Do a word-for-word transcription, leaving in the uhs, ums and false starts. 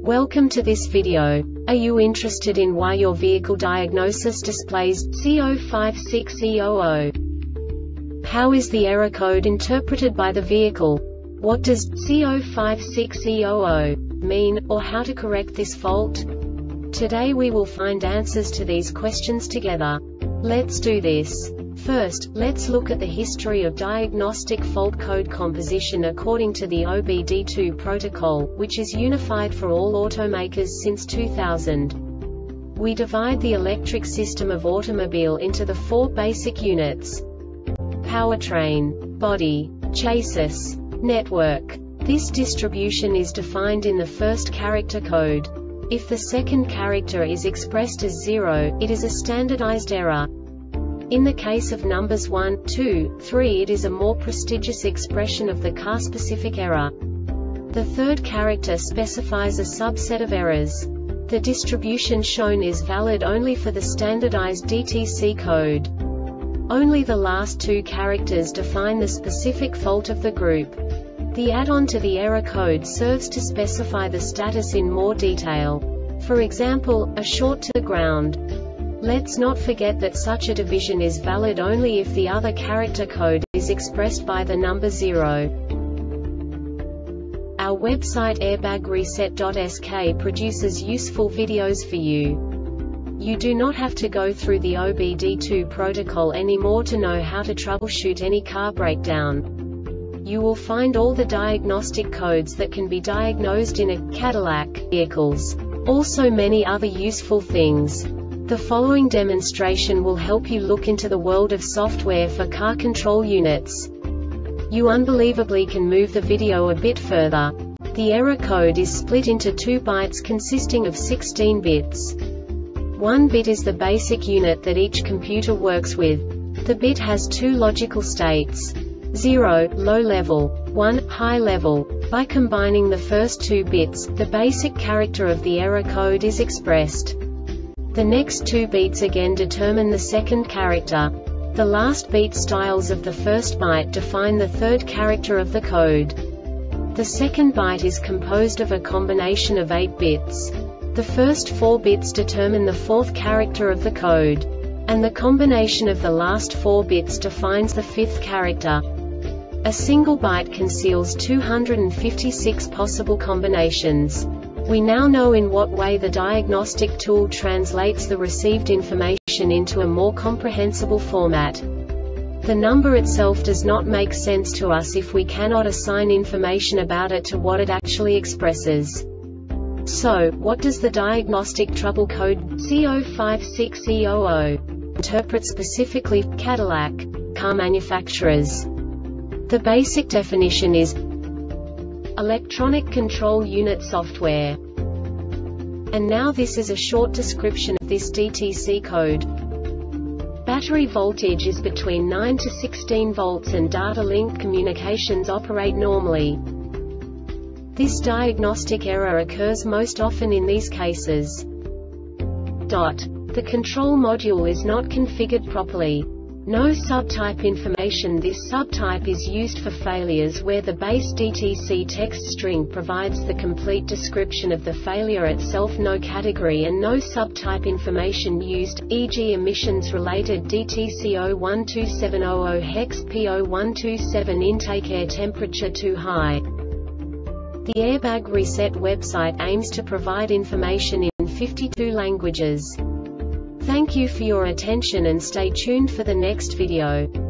Welcome to this video. Are you interested in why your vehicle diagnosis displays C zero five six E zero zero? How is the error code interpreted by the vehicle? What does C zero five six E zero zero mean, or how to correct this fault? Today we will find answers to these questions together. Let's do this. First, let's look at the history of diagnostic fault code composition according to the O B D two protocol, which is unified for all automakers since two thousand. We divide the electric system of automobile into the four basic units: powertrain, body, chassis, network. This distribution is defined in the first character code. If the second character is expressed as zero, it is a standardized error. In the case of numbers one, two, three, it is a more prestigious expression of the car-specific error. The third character specifies a subset of errors. The distribution shown is valid only for the standardized D T C code. Only the last two characters define the specific fault of the group. The add-on to the error code serves to specify the status in more detail. For example, a short to the ground. Let's not forget that such a division is valid only if the other character code is expressed by the number zero. Our website airbag reset dot S K produces useful videos for you. You do not have to go through the O B D two protocol anymore to know how to troubleshoot any car breakdown. You will find all the diagnostic codes that can be diagnosed in a Cadillac vehicles. Also many other useful things. The following demonstration will help you look into the world of software for car control units. You unbelievably can move the video a bit further. The error code is split into two bytes consisting of sixteen bits. One bit is the basic unit that each computer works with. The bit has two logical states: zero, low level, one, high level. By combining the first two bits, the basic character of the error code is expressed. The next two beats again determine the second character. The last beat styles of the first byte define the third character of the code. The second byte is composed of a combination of eight bits. The first four bits determine the fourth character of the code. And the combination of the last four bits defines the fifth character. A single byte conceals two hundred fifty-six possible combinations. We now know in what way the diagnostic tool translates the received information into a more comprehensible format. The number itself does not make sense to us if we cannot assign information about it to what it actually expresses. So, what does the diagnostic trouble code C zero five six E zero zero interpret specifically for Cadillac car manufacturers? The basic definition is electronic control unit software. And now this is a short description of this D T C code. Battery voltage is between nine to sixteen volts and data link communications operate normally. This diagnostic error occurs most often in these cases. Dot. The control module is not configured properly. No subtype information. This subtype is used for failures where the base D T C text string provides the complete description of the failure itself. No category and no subtype information used, for example emissions related D T C zero one two seven zero zero hex P zero one two seven intake air temperature too high. The Airbag Reset website aims to provide information in fifty-two languages. Thank you for your attention and stay tuned for the next video.